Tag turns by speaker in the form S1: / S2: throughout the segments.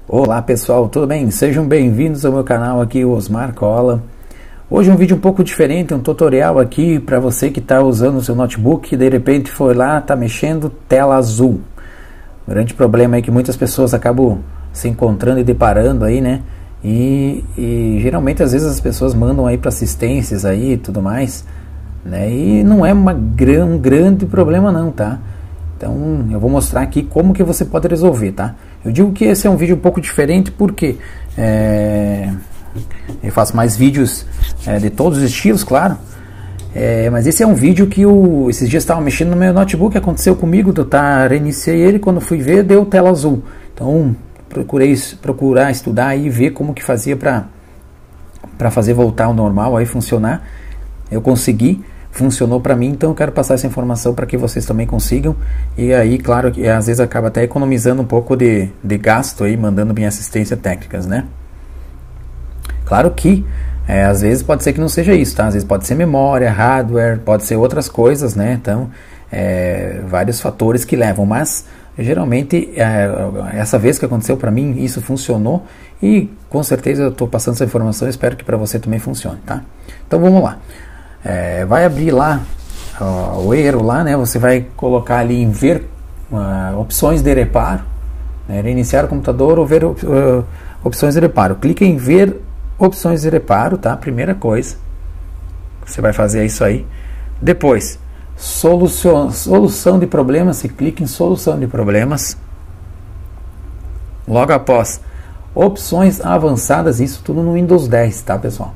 S1: Olá pessoal, tudo bem? Sejam bem-vindos ao meu canal aqui, o Osmar Cola. Hoje um vídeo um pouco diferente, um tutorial aqui para você que está usando o seu notebook e de repente foi lá, está mexendo, tela azul. O grande problema é que muitas pessoas acabam se encontrando e deparando aí, né? E geralmente às vezes as pessoas mandam aí para assistências aí e tudo mais, né? E não é um grande problema não, tá? Então eu vou mostrar aqui como que você pode resolver, tá? Eu digo que esse é um vídeo um pouco diferente porque eu faço mais vídeos de todos os estilos, claro. Mas esse é um vídeo que esses dias estava mexendo no meu notebook, aconteceu comigo, reiniciei ele, quando fui ver deu tela azul. Então procurar estudar e ver como que fazia para fazer voltar ao normal, aí funcionar. Eu consegui. Funcionou para mim, então eu quero passar essa informação para que vocês também consigam. E aí, claro, que às vezes acaba até economizando um pouco de gasto aí, mandando bem assistência técnicas, né? Claro que às vezes pode ser que não seja isso, tá? Às vezes pode ser memória, hardware, pode ser outras coisas, né? Então, vários fatores que levam, mas geralmente essa vez que aconteceu para mim, isso funcionou e com certeza eu estou passando essa informação, espero que para você também funcione, tá? Então vamos lá. Vai abrir lá o Aero lá, né? Você vai colocar ali em ver opções de reparo, né? Reiniciar o computador ou ver opções de reparo. Clica em ver opções de reparo, tá? Primeira coisa, você vai fazer isso aí. Depois, solução de problemas, você clica em solução de problemas. Logo após, opções avançadas, isso tudo no Windows 10, tá, pessoal?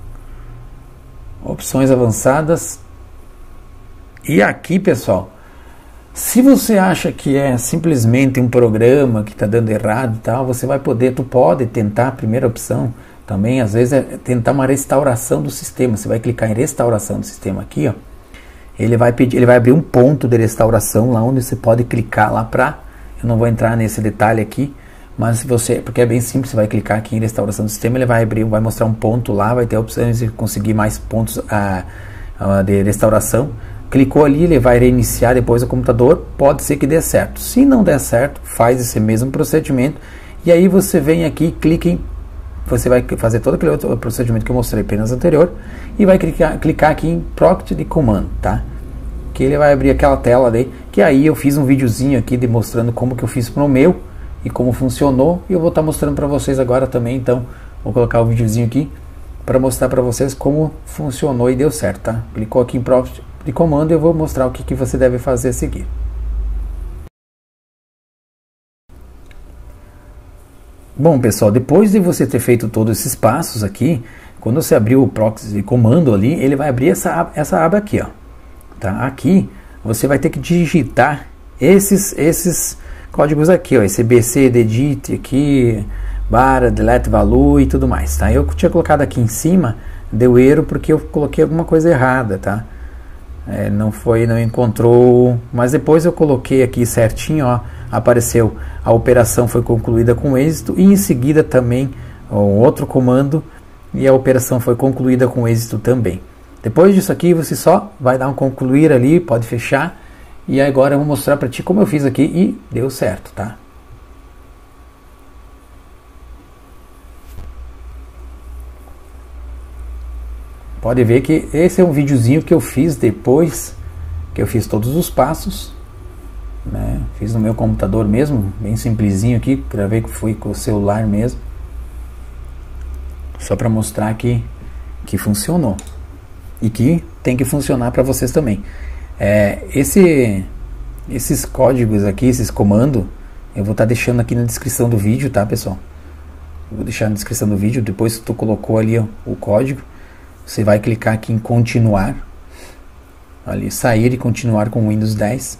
S1: Opções avançadas. E aqui, pessoal, se você acha que é simplesmente um programa que está dando errado e tal, você vai tu pode tentar, a primeira opção também, às vezes, é tentar uma restauração do sistema. Você vai clicar em restauração do sistema aqui, ó. Ele vai abrir um ponto de restauração lá onde você pode clicar lá eu não vou entrar nesse detalhe aqui, mas se você, porque é bem simples, você vai clicar aqui em restauração do sistema, ele vai mostrar um ponto lá, vai ter opções de conseguir mais pontos de restauração. Clicou ali, ele vai reiniciar depois o computador, pode ser que dê certo. Se não der certo, faz esse mesmo procedimento e aí você vem aqui, você vai fazer todo aquele outro procedimento que eu mostrei apenas anterior e vai clicar aqui em Prompt de comando, tá? Que ele vai abrir aquela tela daí, que aí eu fiz um videozinho aqui demonstrando como que eu fiz pro meu e como funcionou, e eu vou estar mostrando para vocês agora também. Então vou colocar o videozinho aqui para mostrar para vocês como funcionou e deu certo, tá? Clicou aqui em Prompt de comando e eu vou mostrar o que você deve fazer a seguir. Bom, pessoal, depois de você ter feito todos esses passos aqui, quando você abrir o proxy de comando ali, ele vai abrir essa aba aqui, ó. Tá? Aqui você vai ter que digitar esses códigos aqui, ó, esse BC, Dedit aqui, barra, delete value e tudo mais, tá? Eu tinha colocado aqui em cima, deu erro porque eu coloquei alguma coisa errada, tá? Não encontrou, mas depois eu coloquei aqui certinho, ó, apareceu, a operação foi concluída com êxito, e em seguida também um outro comando, e a operação foi concluída com êxito também. Depois disso aqui, você só vai dar um concluir ali, pode fechar, e agora eu vou mostrar para ti como eu fiz aqui e deu certo, tá? Pode ver que esse é um videozinho que eu fiz depois que eu fiz todos os passos, né? Fiz no meu computador mesmo, bem simplesinho aqui, para ver que foi com o celular mesmo. Só para mostrar que funcionou. E que tem que funcionar para vocês também. Esses códigos aqui, esses comandos, eu vou estar deixando aqui na descrição do vídeo, tá, pessoal? Eu vou deixar na descrição do vídeo. Depois que tu colocou ali o código, você vai clicar aqui em continuar, ali, sair e continuar com o Windows 10.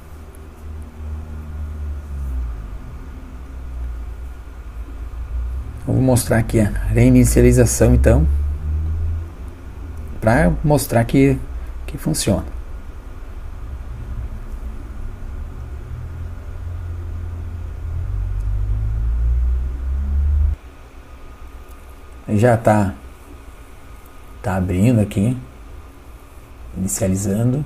S1: Eu vou mostrar aqui a reinicialização, então, para mostrar que funciona. Já tá abrindo aqui, inicializando.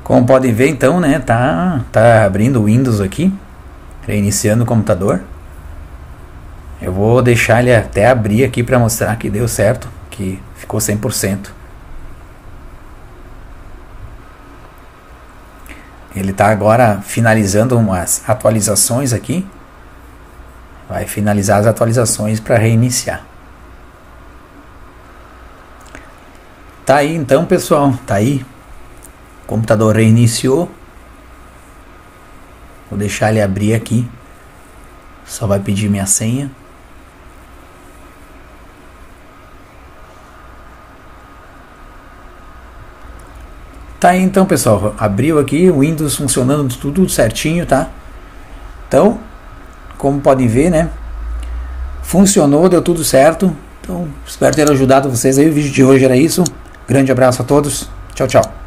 S1: Como podem ver, então, né, tá abrindo o Windows aqui, reiniciando o computador. Eu vou deixar ele até abrir aqui para mostrar que deu certo, que ficou 100%. Ele está agora finalizando umas atualizações aqui. Vai finalizar as atualizações para reiniciar. Tá aí então, pessoal, tá aí. O computador reiniciou. Vou deixar ele abrir aqui. Só vai pedir minha senha. Tá aí então, pessoal, abriu aqui o Windows funcionando tudo certinho, tá? Então, como podem ver, né? Funcionou, deu tudo certo. Então, espero ter ajudado vocês aí. O vídeo de hoje era isso. Grande abraço a todos. Tchau, tchau.